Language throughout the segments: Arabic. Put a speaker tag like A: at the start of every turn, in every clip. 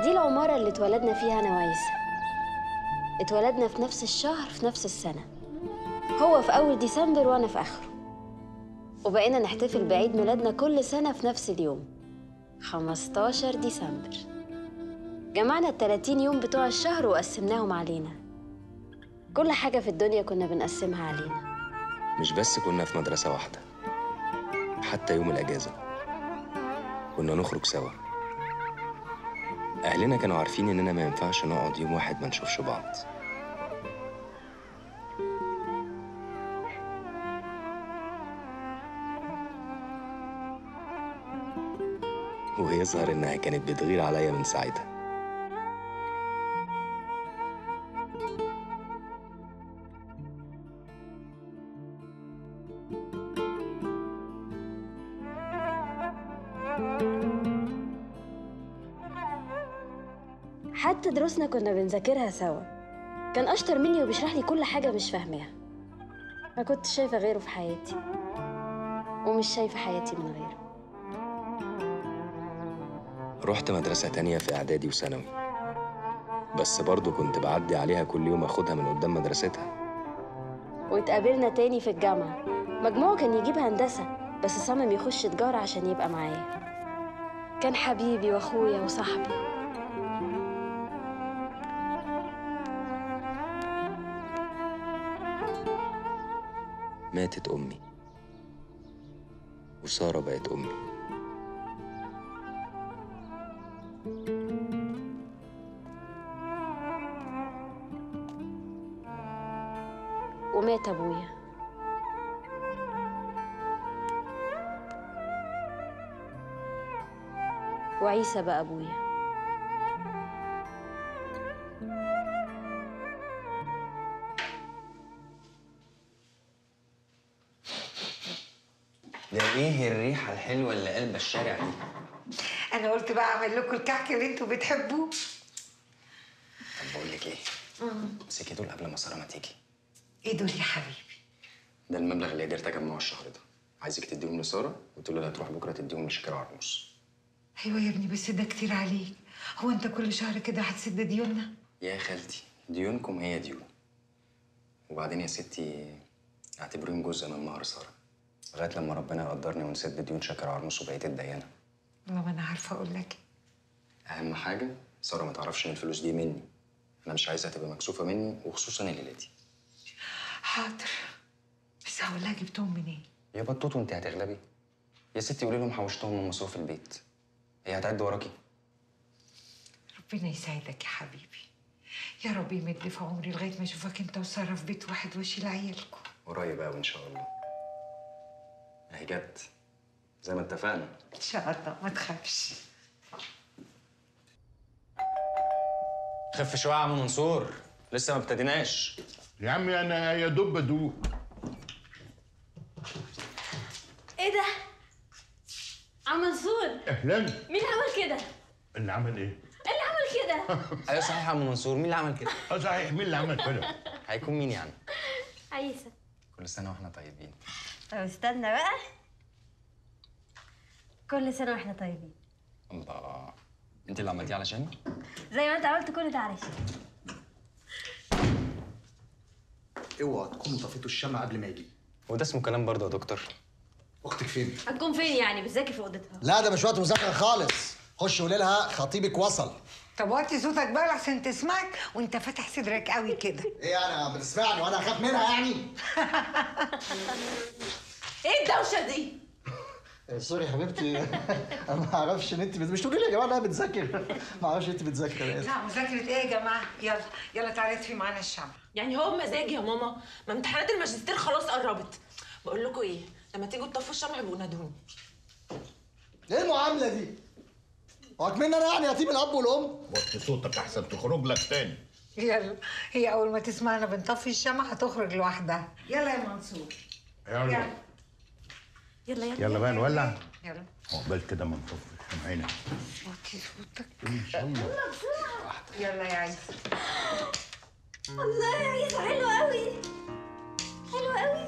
A: دي العمارة اللي اتولدنا فيها أنا وعيسى. اتولدنا في نفس الشهر في نفس السنة، هو في أول ديسمبر وأنا في آخره، وبقينا نحتفل بعيد ميلادنا كل سنة في نفس اليوم 15 ديسمبر. جمعنا ال30 يوم بتوع الشهر وقسمناهم علينا. كل حاجة في الدنيا كنا بنقسمها علينا.
B: مش بس كنا في مدرسة واحدة، حتى يوم الأجازة كنا نخرج سوا. أهلنا كانوا عارفين إننا ما ينفعش نقعد يوم واحد ما نشوفش بعض. ويظهر إنها كانت بتغير عليا من ساعتها.
A: حتى دروسنا كنا بنذاكرها سوا. كان أشطر مني وبيشرح لي كل حاجة مش فاهماها. ما كنت شايفة غيره في حياتي، ومش شايفة حياتي من غيره.
B: رحت مدرسة تانية في إعدادي وثانوي، بس برضه كنت بعدي عليها كل يوم أخدها من قدام مدرستها.
A: واتقابلنا تاني في الجامعة. مجموعه كان يجيب هندسة، بس صمم يخش تجارة عشان يبقى معايا. كان حبيبي وأخويا وصاحبي.
B: ماتت أمي، وسارة بقت أمي.
A: ومات أبويا. وعيسى بقى أبويا.
C: ده ايه الريحه الحلوه اللي قلب الشارع دي؟
D: انا قلت بقى اعمل لكم الكحك اللي انتوا بتحبوه.
C: طب بقول لك ايه؟ امسكي دول قبل ما ساره ما تيجي.
D: ايه دول يا حبيبي؟
C: ده المبلغ اللي قدرت اجمعه الشهر ده، عايزك تديهم لساره وتقول لها هتروح بكره تديهم لشاكر عرموس.
D: ايوه يا ابني، بس ده كتير عليك. هو انت كل شهر كده هتسد ديوننا؟
C: يا خالتي ديونكم هي ديون، وبعدين يا ستي اعتبريهم جزء من مهر ساره لغايه لما ربنا يقدرني ونسد ديون شاكر عرموس وبقيه الديانه.
D: والله ما انا عارفه اقول لك.
C: اهم حاجه ساره ما تعرفش ان الفلوس دي مني. انا مش عايزها تبقى مكسوفه مني، وخصوصا الليله دي.
D: حاضر، بس هقول لها جبتهم منين؟
C: يا بطوط وانت هتغلبي؟ يا ستي قولي لهم حوشتهم من مصروف البيت، هي هتعد وراكي.
D: ربنا يسعدك يا حبيبي. يا رب يمد لي في عمري لغايه ما اشوفك انت وساره في بيت واحد واشيل عيالكم.
C: قريب قوي ان شاء الله. اهي جت زي ما اتفقنا.
D: ان شاء الله ما تخافش.
C: خف شويه يا عم منصور، لسه ما ابتديناش.
E: يا عمي انا يا دوب بدوق.
A: ايه ده؟ عم منصور،
E: اهلا.
A: مين عمل كده؟
E: اللي عمل ايه؟
A: اللي عمل كده؟
C: ايوه صحيح يا عم منصور، مين اللي عمل كده؟
E: صحيح، مين اللي عمل كده؟
C: هيكون مين يعني؟
A: عيسى.
C: كل سنه واحنا طيبين.
A: طب استنى بقى. كل سنة واحنا طيبين.
C: الله، انت اللي عملتيه علشان؟
A: زي ما انت عملت كل ده علشان.
F: اوعى تكونوا طفيتوا الشمع قبل ما يجي.
C: وده اسمه كلام برضه يا دكتور؟
F: اختك فين؟
A: هتكون فين يعني؟ بتذاكر في اوضتها.
G: لا ده مش وقت مذاكره خالص. خش قولي لها خطيبك وصل.
D: طب وطي صوتك بقى عشان تسمعك وانت فاتح صدرك قوي كده.
G: ايه يعني بتسمعني وانا اخاف منها يعني؟
A: ايه الدوشه دي؟
G: سوري يا حبيبتي. انا ما اعرفش ان انت مش تقولي لي يا جماعه انها بتذاكر. ما اعرفش انت بتذاكر. انا اسف.
D: لا مذاكره ايه يا جماعه؟ يلا يلا تعالي اطفي معانا الشمع.
H: يعني هو بمزاجي يا ماما؟ ما امتحانات الماجستير خلاص قربت. بقول لكم ايه، لما تيجوا تطفوا الشمع يبقوا نادوني.
G: ايه المعامله دي؟ هو كمان انا يعني يتيم الاب والام؟
E: وطي صوتك احسن تخرج لك تاني.
D: يلا، هي اول ما تسمعنا بنطفي الشمع هتخرج لوحدها. يلا يا منصور.
E: يلا
A: يلا
E: يلا بقى نولع.
D: يلا
E: عقبال كده ما نطفي الشمعينه.
D: وطي صوتك.
E: ان شاء الله.
D: يلا يا عيسى.
A: الله يا عيسى، حلو قوي. حلو قوي.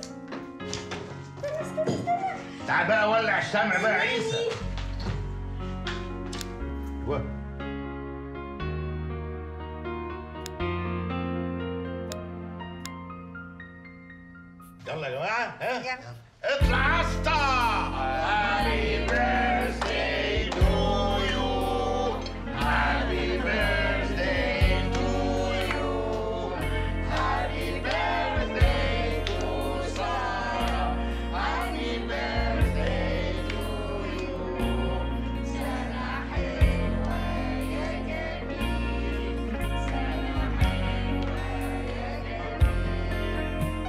A: استنى.
E: تعال بقى ولع الشمع بقى يا عيسى. يلا يا جماعه ها اطلع يا اسطى. هابي بيرثداي تو يو، هابي بيرثداي تو يو، هابي بيرثداي تو سارة، هابي بيرثداي تو يو. سنة حلوة يا جميل، سنة حلوة يا جميل.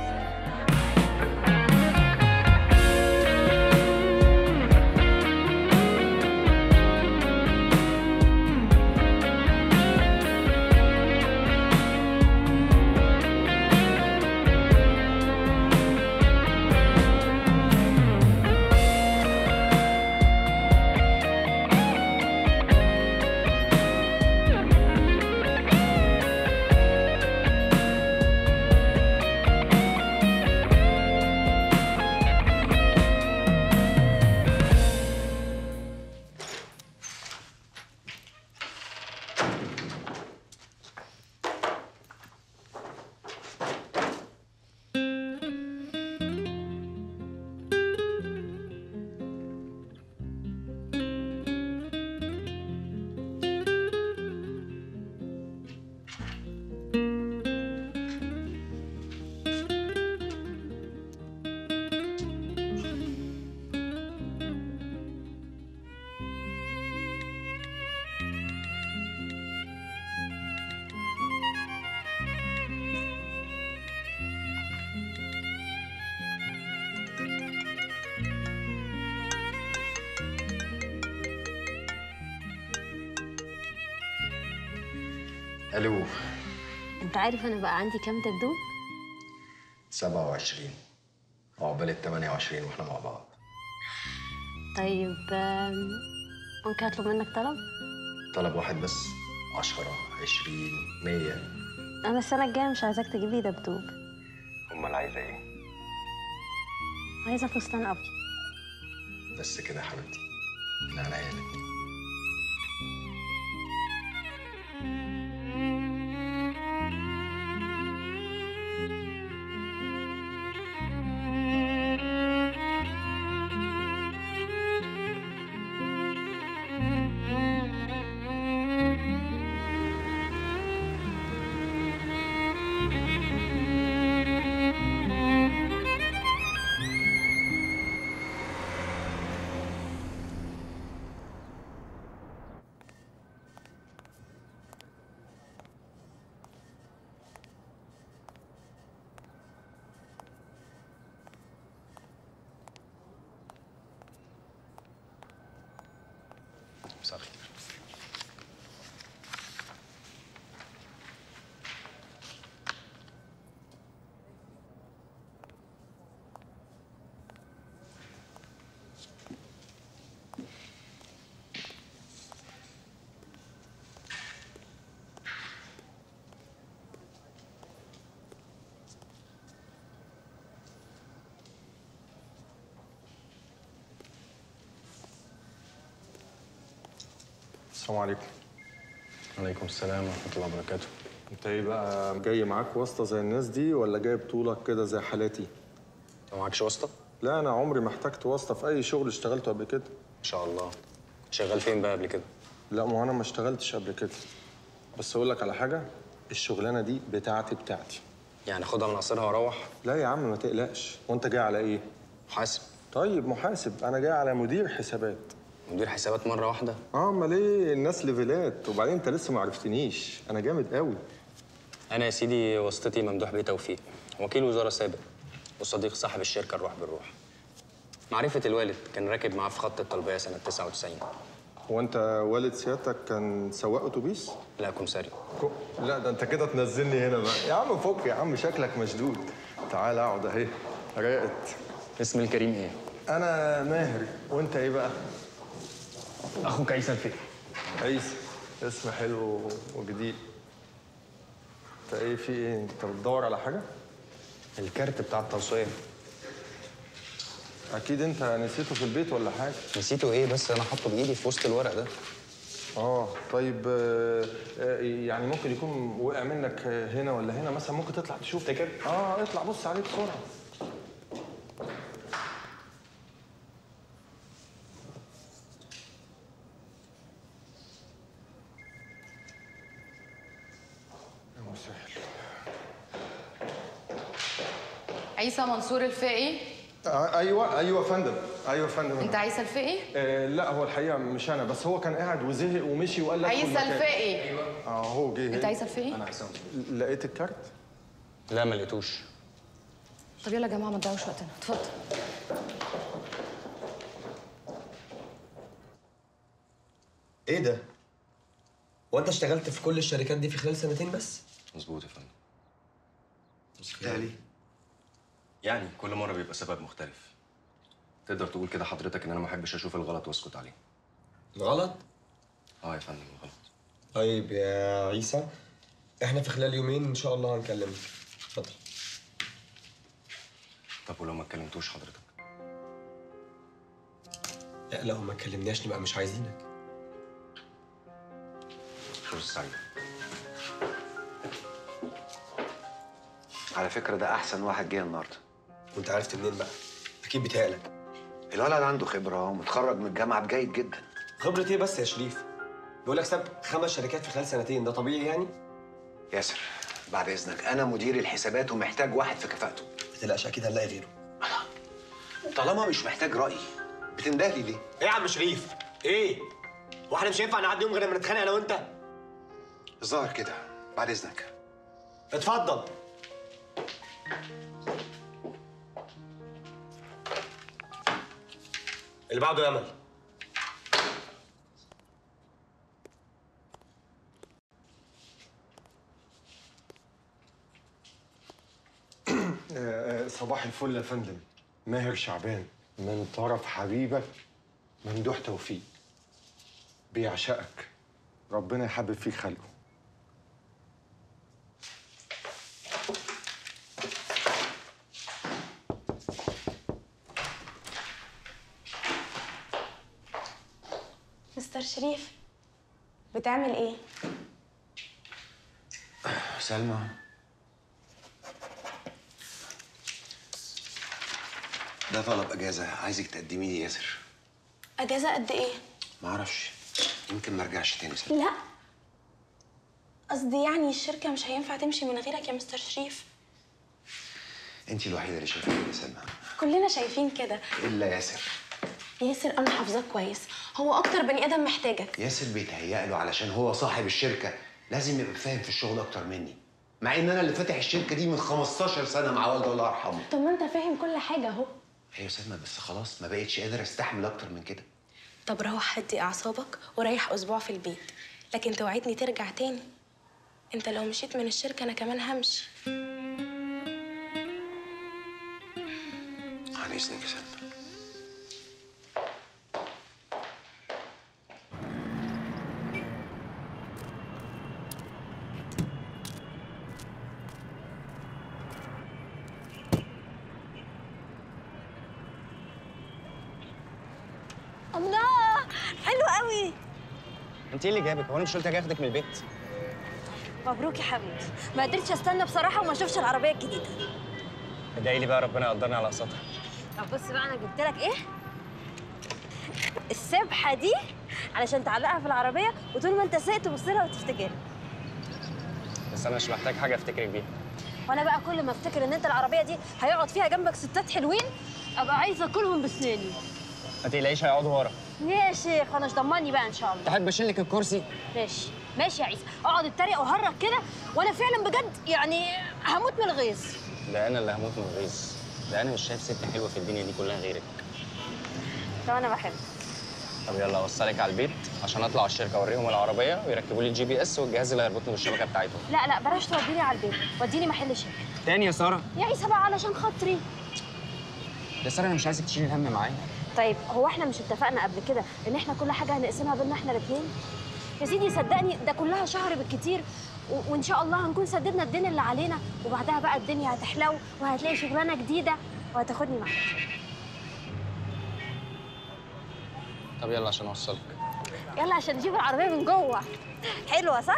C: الو.
A: انت عارف انا بقى عندي كام دبدوب؟
C: 27 عقبال ال 28 واحنا مع بعض.
A: طيب ممكن اطلب منك طلب؟
C: طلب واحد بس؟ 10 20 100؟
A: انا السنه الجايه مش عايزاك تجيب لي دبدوب.
C: امال عايزه ايه؟
A: عايزه فستان ابيض.
C: بس كده يا حبيبتي، من عينيا الاتنين. مساء الخير.
I: السلام عليكم.
C: وعليكم السلام ورحمة الله وبركاته.
I: انت ايه بقى، جاي معاك واسطة زي الناس دي ولا جاي بطولك كده زي حالاتي؟
C: انت معكش واسطة؟
I: لا انا عمري ما احتجت واسطة في اي شغل اشتغلته قبل كده.
C: ان شاء الله. شغال فين بقى قبل كده؟
I: لا ما انا ما اشتغلتش قبل كده. بس اقول لك على حاجة، الشغلانة دي بتاعتي.
C: يعني خدها من قصرها واروح؟
I: لا يا عم ما تقلقش. وانت جاي على ايه؟
C: محاسب.
I: طيب محاسب، انا جاي على مدير حسابات.
C: مدير حسابات مرة واحدة؟
I: امال ايه، الناس ليفلات. وبعدين انت لسه ما عرفتنيش، انا جامد قوي.
C: انا يا سيدي واسطتي ممدوح بيه توفيق، وكيل وزارة سابق وصديق صاحب الشركة الروح بالروح. معرفة الوالد، كان راكب معاه في خط الطلبية سنة 99.
I: هو انت والد سيادتك كان سواق اتوبيس؟
C: لا كمساري.
I: لا ده انت كده تنزلني هنا بقى. يا عم فك يا عم، شكلك مشدود. تعال اقعد اهي. راقت.
C: اسم الكريم ايه؟
I: انا ماهر. وانت ايه بقى؟
C: اخوك عيسى الفقي.
I: عيسى، اسم حلو وجديد. انت ايه في ايه؟ انت بتدور على حاجه؟
C: الكارت بتاع التوصية.
I: اكيد انت نسيته في البيت ولا حاجه؟
C: نسيته ايه بس، انا حاطه بايدي في وسط الورق ده.
I: طيب يعني ممكن يكون وقع منك هنا ولا هنا مثلا، ممكن تطلع تشوف.
C: تفتكر؟
I: اطلع بص عليه بسرعه.
J: عيسى منصور الفقي.
I: ايوه يا فندم، ايوه يا فندم.
J: انت عيسى الفقي؟
I: لا هو الحقيقه مش انا، بس هو كان قاعد وزهق ومشي وقال لك
J: عيسى الفقي.
I: ايوه هو جه.
J: انت عيسى الفقي؟
I: انا عيسى منصور. لقيت الكارت؟
B: لا ما لقيتوش.
J: طب يلا يا جماعه ما تضيعوش وقتنا، اتفضل.
K: ايه ده؟ هو انت اشتغلت في كل الشركات دي في خلال سنتين بس؟
B: مظبوط يا فندم.
K: سبتها ليه؟
B: يعني كل مره بيبقى سبب مختلف. تقدر تقول كده حضرتك ان انا ما احبش اشوف الغلط واسكت عليه.
K: الغلط؟
B: يا فندم الغلط.
K: طيب يا عيسى، احنا في خلال يومين ان شاء الله هنكلمك. اتفضل.
B: طب ولو ما اتكلمتوش حضرتك؟
K: لا لو ما اتكلمناش نبقى مش عايزينك.
B: فرصة سعيدة.
L: على فكرة ده أحسن واحد جه النهاردة.
K: وأنت عرفت منين بقى؟ أكيد بيتهيألك.
L: الولد عنده خبرة ومتخرج من الجامعة بجيد جدا.
K: خبرة إيه بس يا شريف؟ بيقول لك ساب 5 شركات في خلال سنتين، ده طبيعي يعني؟
L: ياسر بعد إذنك، أنا مدير الحسابات ومحتاج واحد في كفاءته.
K: ما تقلقش أكيد هنلاقي غيره.
L: طالما مش محتاج رأيي بتندهلي ليه؟
K: إيه يا عم شريف؟ إيه؟ واحنا مش هينفع نعدي يوم غير لما نتخانق أنا وأنت؟
L: الظاهر كده. بعد إذنك.
K: اتفضل. اللي بعده يا أمل.
I: صباح الفل يا فندم. ماهر شعبان من طرف حبيبك ممدوح توفيق. بيعشقك، ربنا يحبب فيك خلقه.
M: مستر شريف بتعمل ايه؟
L: سلمى، ده طلب اجازه عايزك تقدمي لي ياسر.
M: اجازه قد ايه؟
L: معرفش، يمكن ما ارجعش تاني سلمى.
M: لا قصدي يعني الشركه مش هينفع تمشي من غيرك يا مستر شريف.
L: انت الوحيده اللي شايفه كده يا سلمى.
M: كلنا شايفين كده
L: الا ياسر.
M: ياسر انا حافظاك كويس، هو اكتر بني ادم محتاجك.
L: ياسر بيتهيأ له علشان هو صاحب الشركه لازم يبقى فاهم في الشغل اكتر مني، مع ان انا اللي فاتح الشركه دي من 15 سنه مع والده الله يرحمه.
M: طب ما انت فاهم كل حاجه اهو.
L: ايوه سلمى، بس خلاص ما بقتش قادر استحمل اكتر من كده.
M: طب روح هدي اعصابك وريح اسبوع في البيت، لكن توعدني ترجع تاني. انت لو مشيت من الشركه انا كمان همشي.
L: عن اذنك يا سلمى.
A: الله حلو قوي.
C: انت ايه اللي جابك؟ هو انا مش قلت اجي اخدك من البيت؟
A: مبروك يا حبيبتي، ما قدرتش استنى بصراحه وما اشوفش العربيه الجديده.
C: ادعي لي بقى ربنا يقدرني على قسطها.
A: طب بص بقى انا جبت لك ايه؟ السبحه دي علشان تعلقها في العربيه وطول ما انت سايق تبص لها وتفتكرها.
C: بس انا مش محتاج حاجه افتكرك بيها.
A: وانا بقى كل ما افتكر ان انت العربيه دي هيقعد فيها جنبك ستات حلوين ابقى عايزه اكلهم بسناني.
C: ما تقلقيش هيقعدوا ورا.
A: يا شيخ انا مش ضمني بقى ان شاء الله.
C: تحب اشيل لك الكرسي؟
A: ماشي ماشي يا عيسى، اقعد اتريق وهرج كده وانا فعلا بجد يعني هموت من الغيظ.
C: ده انا اللي هموت من الغيظ، ده انا مش شايف ست حلوه في الدنيا دي كلها غيرك.
A: طب انا بحبك.
C: طب يلا اوصلك على البيت عشان اطلع على الشركه اوريهم العربيه ويركبوا لي الGPS والجهاز اللي هيربطني بالشبكه بتاعتهم.
A: لا لا بلاش توديني على البيت، وديني محل شركه.
C: تاني يا ساره؟
A: يا عيسى بقى علشان خاطري.
C: يا ساره انا مش عايزك تشيلي الهم معايا.
A: طيب هو احنا مش اتفقنا قبل كده ان احنا كل حاجه هنقسمها بينا احنا الاثنين؟ يا سيدي صدقني ده كلها شهر بالكتير وان شاء الله هنكون سددنا الدين اللي علينا، وبعدها بقى الدنيا هتحلو وهتلاقي شغلانه جديده وهتاخدني معاك.
C: طب يلا عشان اوصلك.
A: يلا عشان نجيب العربيه من جوه. حلوه صح؟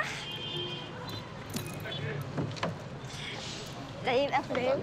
A: زي الافلام.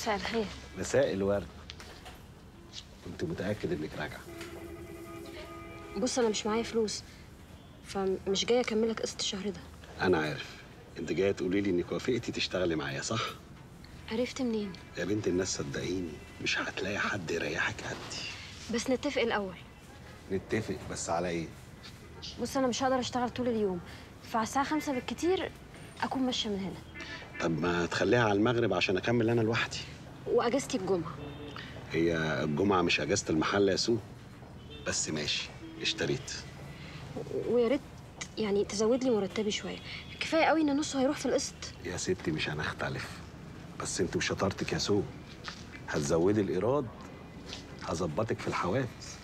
A: مساء الخير.
N: مساء الورد. كنت متأكد إنك راجعة.
A: بص أنا مش معايا فلوس، فمش جاية أكملك قسط الشهر ده.
N: أنا عارف. أنت جاية تقولي لي إنك وافقتي تشتغلي معايا، صح؟
A: عرفت منين؟
N: يا بنت الناس صدقيني مش هتلاقي حد يريحك قدي.
A: بس نتفق الأول.
N: نتفق بس على إيه؟
A: بص أنا مش هقدر أشتغل طول اليوم، فعلى الساعة 5 بالكتير أكون ماشية من هنا.
N: طب ما تخليها على المغرب عشان أكمل أنا لوحدي.
A: وأجازتي الجمعة.
N: هي الجمعة مش أجازة المحل يا سو. بس ماشي، اشتريت.
A: ويا ريت يعني تزود لي مرتبي شوية، كفاية قوي إن نصه هيروح في القسط.
N: يا ستي مش هنختلف، بس انت وشطارتك يا سو هتزودي الإيراد، هظبطك في الحوافز.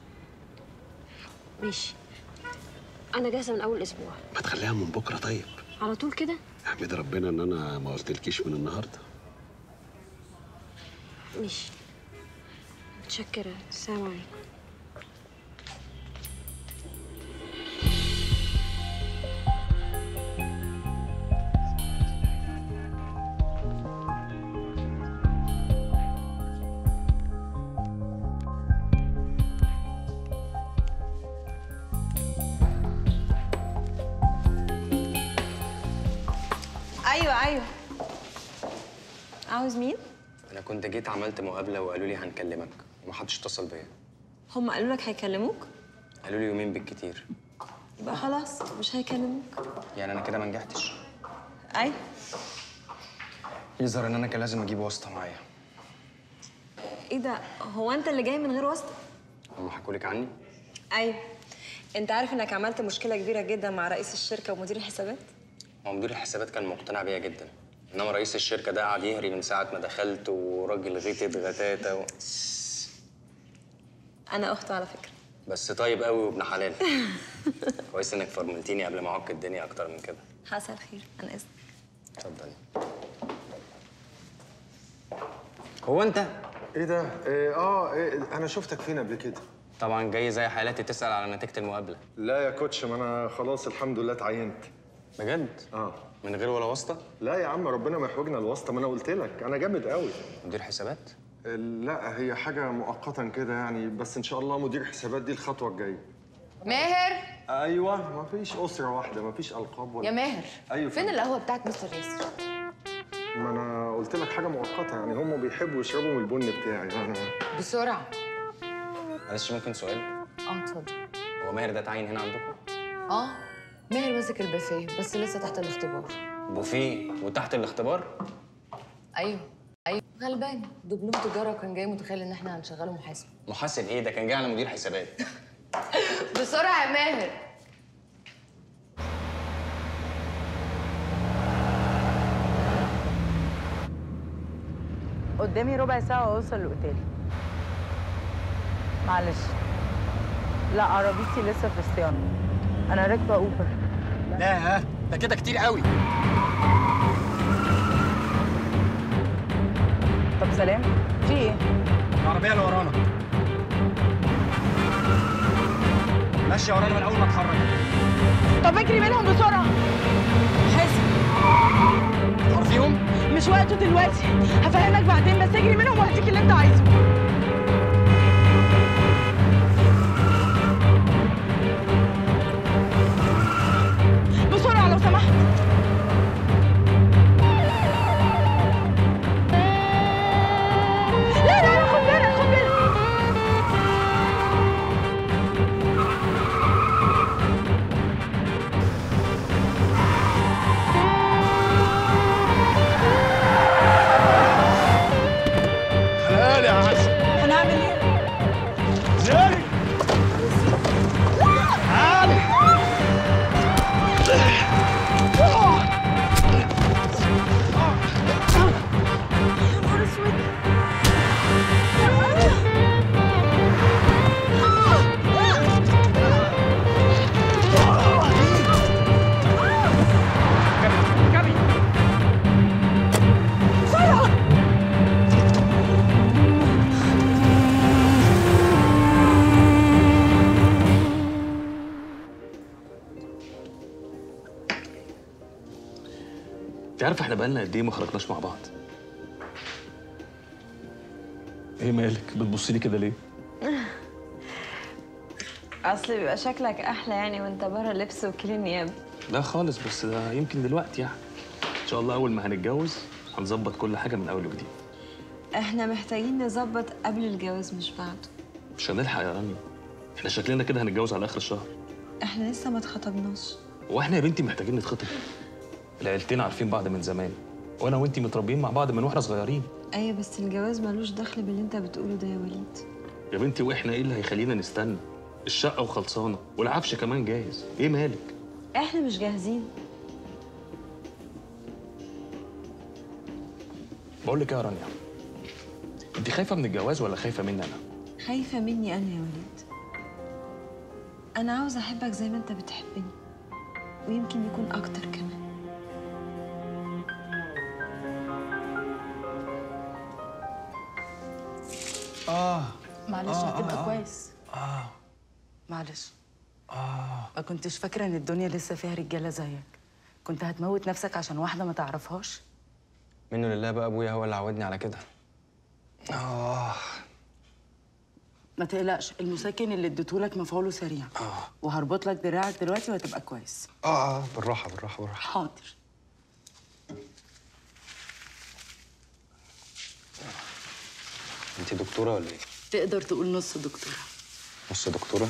A: ماشي، أنا جاهزة من أول أسبوع.
N: ما تخليها من بكرة طيب.
A: على طول كده؟
N: احمد ربنا إن أنا ما قلتلكيش من النهاردة.
A: ماشي، متشكرة. السلام عليكم.
H: ايوه عاوز مين؟
C: انا كنت جيت عملت مقابله وقالوا لي هنكلمك ومحدش اتصل بيا.
H: هم قالوا لك هيكلموك؟
C: قالوا لي يومين بالكتير.
H: يبقى خلاص مش هيكلموك.
C: يعني انا كده ما نجحتش؟
H: ايوه.
C: يظهر ان انا كان لازم اجيب واسطه معايا.
H: ايه ده؟ هو انت اللي جاي من غير واسطه؟
C: هم حكوا لك عني؟
H: ايوه. انت عارف انك عملت مشكله كبيره جدا مع رئيس الشركه ومدير الحسابات؟
C: هو مدير الحسابات كان مقتنع بيا جدا، انما رئيس الشركه ده قعد يهري من ساعه ما دخلت، وراجل غتت غتاته
H: انا اخته على فكره.
C: بس طيب قوي وابن حلال. كويس انك فرملتيني قبل ما اعك الدنيا اكتر من كده.
H: حصل خير، انا اسف.
C: اتفضلي. هو انت؟
I: ايه ده؟ انا شفتك فين قبل كده؟
C: طبعا جاي زي حالاتي تسال على نتيجه المقابله.
I: لا يا كوتش، ما انا خلاص الحمد لله اتعينت.
C: بجد؟ من غير ولا واسطه؟
I: لا يا عم، ربنا ما يحوجنا الواسطه، ما انا قلت لك انا جامد قوي.
C: مدير حسابات؟
I: لا هي حاجه مؤقتا كده يعني، بس ان شاء الله مدير حسابات دي الخطوه الجايه.
J: ماهر.
I: ايوه، ما فيش اسره واحده، ما فيش القاب ولا
J: يا ماهر.
I: ايوه
J: فين القهوه بتاعت مستر ياسر؟
I: ما انا قلت لك حاجه مؤقته يعني، هم بيحبوا يشربوا من البن بتاعي يعني.
J: بسرعه.
C: معلش ممكن سؤال؟
J: اتفضل.
C: هو ماهر ده اتعين هنا عندكم؟
J: ماهر ماسك البوفيه بس لسه تحت الاختبار.
C: بوفيه وتحت الاختبار؟
J: ايوه غلبان، دبلوم تجاره وكان جاي متخيل ان احنا هنشغله محاسب.
C: محاسب ايه؟ ده كان جاي على مدير حسابات.
J: بسرعه يا ماهر.
O: قدامي ربع ساعة وأوصل الأوتيل. معلش. لا عربيتي لسه في الصيانة. أنا راكبة أوبر.
P: لا ده كده كتير قوي.
O: طب سلام. في إيه؟
P: العربية اللي ورانا ماشية ورانا من أول ما اتحرك.
O: طب اجري منهم بسرعة. حاسب.
P: عارفيهم؟
O: مش وقته دلوقتي، هفهمك بعدين، بس اجري منهم وهديك اللي أنت عايزه. بسرعة لو سمحت. لا خد بالك خد بالك.
P: خلالي يا عسل.
O: هنعمل ايه؟
P: زاري. تعالي. انت عارف احنا بقالنا قد ايه ما خرجناش مع بعض؟
Q: ايه مالك بتبصي لي كده ليه؟
R: اصل بيبقى شكلك احلى يعني وانت بره لبس وكيل النيابه.
Q: لا خالص، بس ده يمكن دلوقتي يعني. ان شاء الله اول ما هنتجوز هنظبط كل حاجه من اول وجديد.
R: احنا محتاجين نظبط قبل الجواز مش بعده.
Q: مش هنلحق يا رانيا، احنا شكلنا كده هنتجوز على اخر الشهر.
R: احنا لسه ما اتخطبناش.
Q: واحنا يا بنتي محتاجين نتخطب؟ العيلتين عارفين بعض من زمان، وانا وانتي متربيين مع بعض من واحنا صغيرين.
R: ايوه بس الجواز ملوش دخل باللي انت بتقوله ده يا وليد.
Q: يا بنتي واحنا ايه اللي هيخلينا نستنى؟ الشقه وخلصانه والعفش كمان جاهز، ايه مالك؟
R: احنا مش جاهزين.
Q: بقول لك ايه يا رانيا، انت خايفه من الجواز ولا خايفه مني انا؟
R: خايفه مني انا يا وليد. انا عاوزه احبك زي ما انت بتحبني، ويمكن يكون اكتر كمان.
S: معلش هتبقى كويس. معلش. ما كنتش فاكره ان الدنيا لسه فيها رجاله زيك. كنت هتموت نفسك عشان واحده ما تعرفهاش.
C: منه لله بقى ابويا هو اللي عودني على كده.
S: ما تقلقش، المسكن اللي اديتهولك مفعوله سريع. وهربط لك دراعك دلوقتي وهتبقى كويس.
C: بالراحه بالراحه بالراحه.
S: حاضر.
C: انت دكتوره ولا ايه؟
S: تقدر تقول نص دكتوره.
C: نص دكتوره؟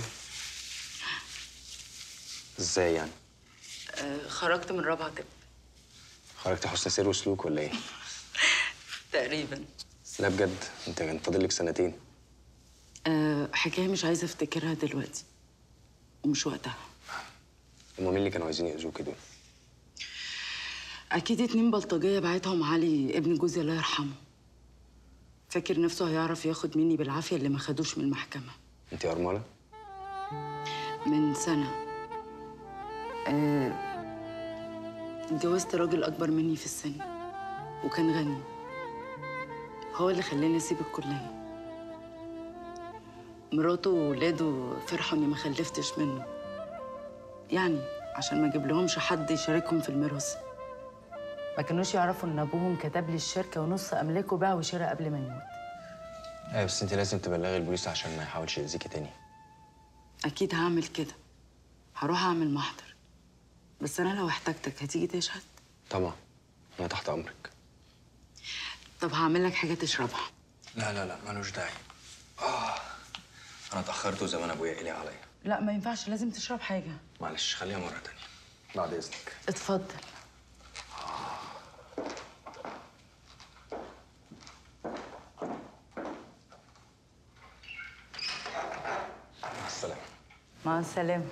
C: ازاي يعني؟
S: خرجت من رابعه طب.
C: خرجتي حسن سير وسلوك ولا ايه؟
S: تقريبا.
C: لا بجد، انت كان فاضل لك سنتين.
S: حكايه مش عايزه افتكرها دلوقتي ومش وقتها.
C: هما مين اللي كانوا عايزين يأذوكي دول؟
S: اكيد 2 بلطجيه بعتهم علي ابن جوزي الله يرحمه. فاكر نفسه هيعرف ياخد مني بالعافيه اللي ما خدوش من المحكمه.
C: انت ارمله؟
S: من سنه اتجوزت راجل اكبر مني في السن وكان غني. هو اللي خلاني اسيب الكليه. مراته وولاده فرحوا اني ما خلفتش منه، يعني عشان ما اجيب لهمش حد يشاركهم في الميراث. ما كانوش يعرفوا ان ابوهم كتب لي الشركه ونص املاكه باع وشراء قبل ما يموت.
C: ايوه بس انت لازم تبلغي البوليس عشان ما يحاولش يأذيكي تاني.
S: اكيد هعمل كده، هروح اعمل محضر. بس انا لو احتجتك هتيجي تشهد؟
C: طبعا، انا تحت امرك.
S: طب هعمل لك حاجه تشربها.
C: لا لا لا ملوش داعي. انا اتاخرت وزمان ابويا قلق عليا.
S: لا ما ينفعش، لازم تشرب حاجه.
C: معلش خليها مره تانية بعد اذنك.
S: اتفضل.
C: مع السلامه.
S: مع السلامه.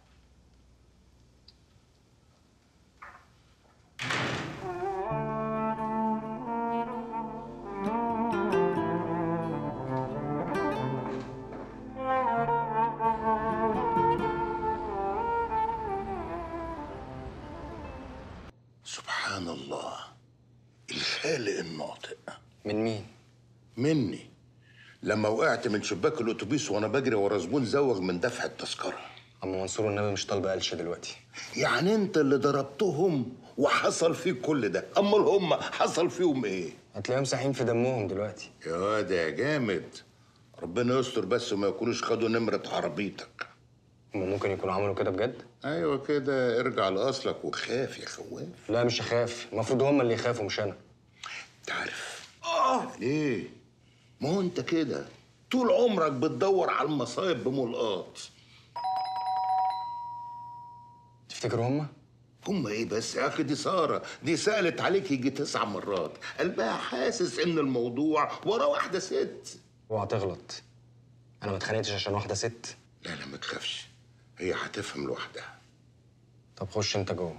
E: سبحان الله، الخالق الناطق.
C: من مين؟
E: مني. لما وقعت من شباك الاتوبيس وانا بجري ورا زبون زوغ من دفع التذكره.
C: عم منصور والنبي مش طالبه قلشه دلوقتي.
E: يعني انت اللي ضربتهم وحصل فيك كل ده، امال هم حصل فيهم ايه؟
C: هتلاقيهم ساحين في دمهم دلوقتي.
E: يا واد يا جامد، ربنا يستر بس وما يكونوش خدوا نمره عربيتك.
C: هم ممكن يكونوا عملوا كده بجد؟
E: ايوه كده، ارجع لاصلك وخاف يا خواف.
C: لا مش هخاف، المفروض هم اللي يخافوا مش انا.
E: انت عارف ليه؟ ما هو انت كده طول عمرك بتدور على المصايب بملقاط.
C: تفتكروا هم؟
E: هم ايه بس يا اخي؟ دي ساره دي سالت عليك يجي 9 مرات، قلبها حاسس ان الموضوع ورا واحده ست.
C: اوعى تغلط، انا ما اتخانقتش عشان واحده ست.
E: لا لا ما تخافش، هي هتفهم لوحدها.
C: طب خش انت جوه.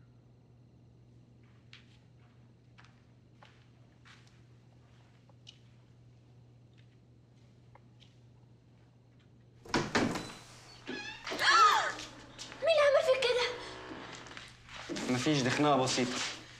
A: مين اللي عمل فيك كده؟
C: مفيش، دي خناقه بسيطه.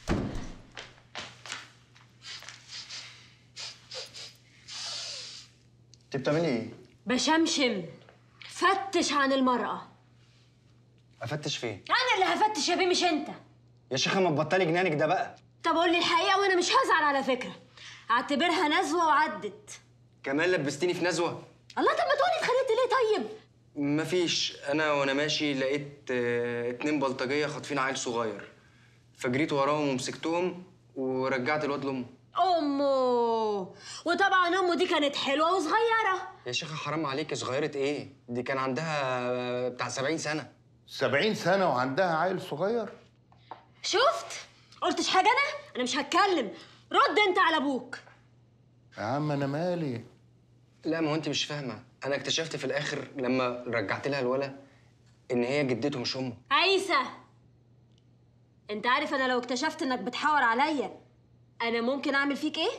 C: انت بتعملي ايه؟
A: بشمشم. فتش عن المرأة.
C: افتش فين؟
A: أنا اللي هفتش يا بيه مش أنت.
C: يا شيخه ما تبطلي جنانك ده بقى.
A: طب قول لي الحقيقة وأنا مش هزعل على فكرة. اعتبرها نزوة وعدت.
C: كمان لبستيني في نزوه.
A: الله، طب ما تقولي اتخانقت ليه طيب؟
C: مفيش، انا وانا ماشي لقيت 2 بلطجيه خاطفين عيل صغير، فجريت وراهم ومسكتهم ورجعت الواد لامه.
A: امه، وطبعا امه دي كانت حلوه وصغيره.
C: يا شيخه حرام عليك، صغيره ايه؟ دي كان عندها بتاع 70 سنه.
E: 70 سنه وعندها عيل صغير؟
A: شفت؟ قلتش حاجه انا مش هتكلم. رد انت على ابوك.
E: يا عم انا مالي.
C: لا، ما هو انت مش فاهمه، انا اكتشفت في الاخر لما رجعت لها الولا ان هي جدته مش امه.
A: عيسى، انت عارف انا لو اكتشفت انك بتحاور عليا انا ممكن اعمل فيك ايه؟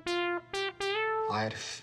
C: عارف.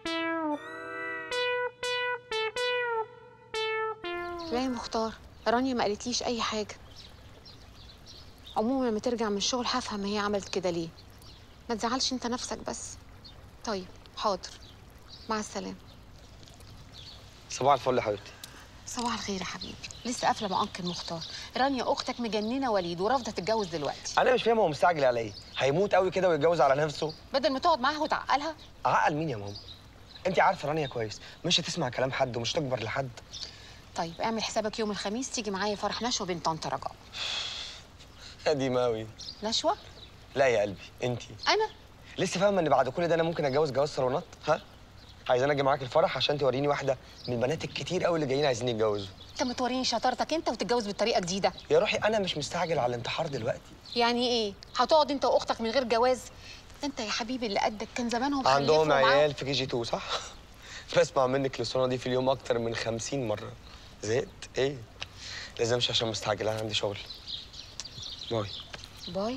T: لا يا مختار، رانيا ما قالتليش اي حاجه. عموما لما ترجع من الشغل هفهم هي عملت كده ليه. ما تزعلش انت نفسك بس. طيب حاضر، مع السلامه.
K: صباح الفل يا حبيبتي.
T: صباح الخير يا حبيبي. لسه قافله مع انكل مختار. رانيا اختك مجننه وليد ورافضه تتجوز دلوقتي.
K: انا مش فاهم هو مستعجل على ايه؟ هيموت قوي كده ويتجوز على نفسه؟
T: بدل ما تقعد معاها وتعقلها.
K: عقل مين يا ماما؟ انت عارفه رانيا كويس، مش هتسمع كلام حد ومش تكبر لحد.
T: طيب اعمل حسابك يوم الخميس تيجي معايا فرح نشوه بنت طنط رجاء.
K: قديمه قوي.
T: نشوه؟
K: لا يا قلبي، انت
T: انا
K: لسه فاهمه ان بعد كل ده انا ممكن اتجوز جواز صالونات؟ ها؟ عايزاني اجي معاك الفرح عشان توريني واحده من البنات الكتير قوي اللي جايين عايزين يتجوزوا.
T: انت ما توريني شطارتك انت وتتجوز بالطريقه جديده.
K: يا روحي انا مش مستعجل على الانتحار دلوقتي.
T: يعني ايه؟ هتقعد انت واختك من غير جواز؟ انت يا حبيبي اللي قدك كان زمانهم
K: عندهم عيال في KG 2 صح؟ بسمع منك الاسطوانه دي في اليوم اكتر من 50 مره. زهقت ايه؟ لازم امشي عشان مستعجل، انا عندي شغل. باي.
T: باي.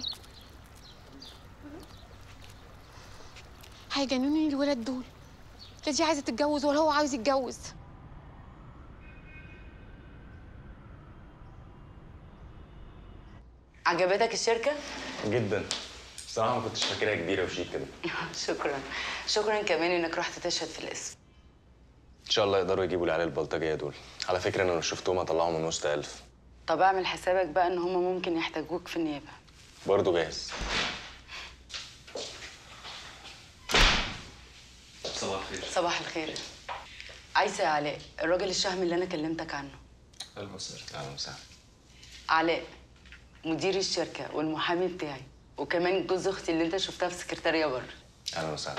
T: هيجننوني الولاد دول. لا دي عايزه تتجوز ولا هو عاوز يتجوز.
S: عجبتك الشركه؟
C: جدا. بصراحه ما كنتش فاكرها كبيره وشيك كده.
S: شكرا. شكرا كمان انك رحت تشهد في الاسم.
C: ان شاء الله يقدروا يجيبوا العيال البلطجيه دول. على فكره انا لو شفتهم هطلعهم من وسط 1000.
S: طب اعمل حسابك بقى ان هم ممكن يحتاجوك في النيابه.
C: برضه جاهز.
Q: صباح الخير.
S: صباح الخير. عايزه يا علاء، الراجل الشهم اللي انا كلمتك عنه.
Q: اهلا وسهلا.
C: اهلا وسهلا.
S: علاء مدير الشركه والمحامي بتاعي، وكمان جوز اختي اللي انت شفتها في السكرتاريه بره.
C: اهلا وسهلا.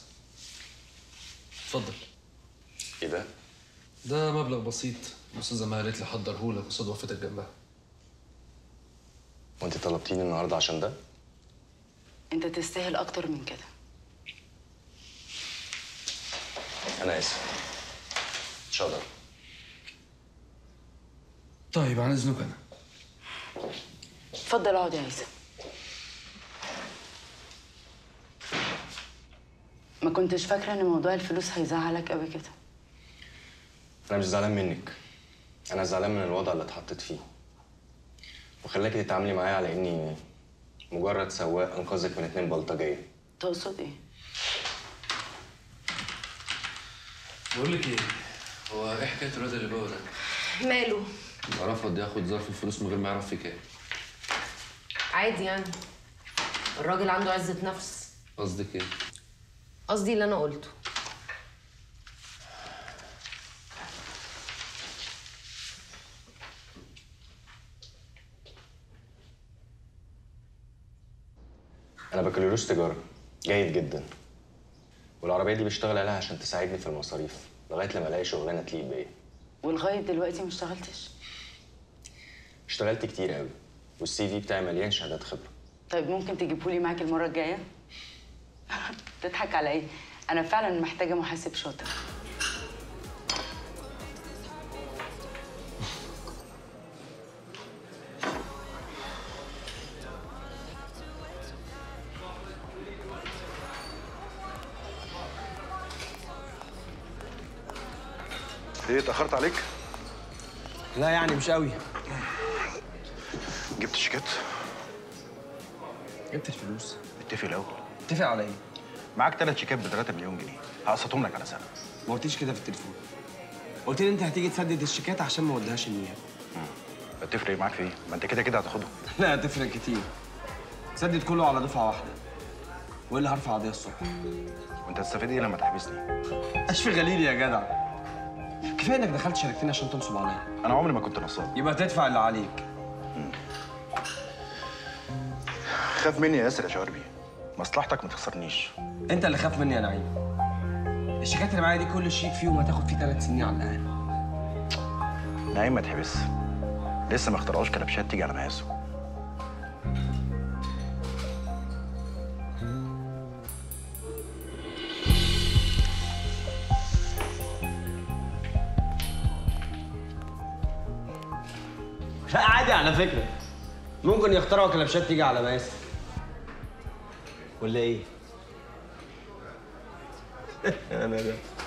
Q: اتفضل.
C: ايه ده؟
Q: ده مبلغ بسيط، الاستاذه ما قالت لي حضرهولك قصاد وقفتك جنبها.
C: وانت طلبتيني النهارده عشان ده؟
S: انت تستاهل اكتر من كده.
C: انا اسف. مش هقدر.
Q: طيب عن اذنك انا.
S: اتفضل اقعد يا عيسى. ما كنتش فاكره ان موضوع الفلوس هيزعلك قوي كده.
C: انا مش زعلان منك، انا زعلان من الوضع اللي اتحطيت فيه وخلاكي تتعاملي معايا على اني مجرد سواق انقذك من 2 بلطجيه.
S: تقصد ايه؟
Q: بقول لك ايه، هو ايه حكايه الواد اللي جوه ده؟
H: ماله؟
Q: رفض ياخد ظرف الفلوس من غير ما يعرف في كام.
U: عادي يعني، الراجل عنده عزة نفس.
Q: قصدك ايه؟
U: قصدي اللي انا قلته.
C: انا بكالوريوس تجاره جيد جدا، والعربيه دي بشتغل عليها عشان تساعدني في المصاريف لغايه لما الاقي شغلانه تليق بيا.
S: ولغايه دلوقتي ما اشتغلتش؟
C: اشتغلت كتير قوي، والCV بتاعي مليان شهادات خبره.
S: طيب ممكن تجيبهولي معاك المره الجايه؟ تضحك على ايه؟ انا فعلا محتاجه محاسب شاطر.
N: ايه اتأخرت عليك؟
K: لا يعني مش قوي.
N: جبت شيكات؟
K: جبت الفلوس.
N: اتفق الاول.
K: اتفق على ايه؟
N: معاك 3 شيكات ب 3 مليون جنيه، هقسطهم لك على سنه.
K: ما قلتيش كده في التليفون. قلت لي انت هتيجي تسدد الشيكات عشان ما اوديهاش النيابه.
N: هتفرق معاك في ايه؟ ما انت كده كده هتاخدهم.
K: لا هتفرق كتير. سدد كله على دفعه واحده. وايه اللي هرفع قضيه الصبح؟
I: وانت هتستفيد ايه لما تحبسني؟
K: اشفي غليلي يا جدع. كفايه انك دخلت شاركتني عشان تنصب عليا.
I: انا عمري ما كنت نصاب.
K: يبقى تدفع اللي عليك.
I: خاف مني يا ياسر يا شواربي. مصلحتك ما تخسرنيش.
K: انت اللي خاف مني يا نعيم. الشيكات اللي معايا دي كل شيك فيهم هتاخد فيه 3 سنين على الاقل.
I: نعيم ما تحبس. لسه ما اخترعوش كلبشات تيجي على مقاسه.
K: لا عادي على فكره. ممكن يخترعوا كلبشات تيجي على مقاسي. ولا ايه؟ انا ده